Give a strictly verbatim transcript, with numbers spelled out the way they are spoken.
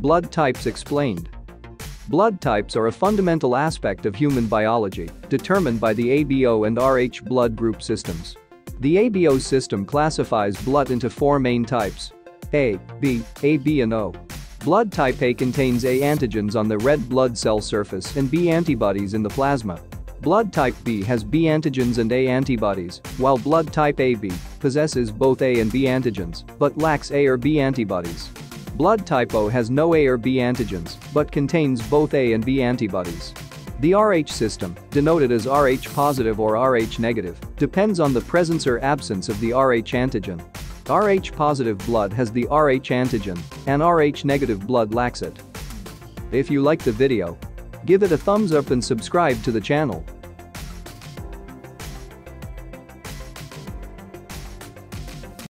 Blood types explained. Blood types are a fundamental aspect of human biology, determined by the A B O and Rh blood group systems. The A B O system classifies blood into four main types: A, B, A B and O. Blood type A contains A antigens on the red blood cell surface and B antibodies in the plasma. Blood type B has B antigens and A antibodies, while blood type A B possesses both A and B antigens but lacks A or B antibodies. Blood type O has no A or B antigens but contains both A and B antibodies. The Rh system, denoted as Rh positive or Rh negative, depends on the presence or absence of the Rh antigen. Rh positive blood has the Rh antigen, and Rh negative blood lacks it. If you like the video, give it a thumbs up and subscribe to the channel.